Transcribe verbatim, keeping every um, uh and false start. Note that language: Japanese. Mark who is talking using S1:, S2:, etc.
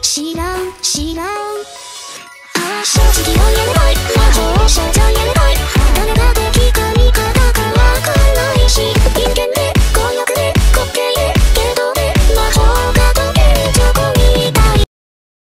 S1: 知らん知らんああ正直を言え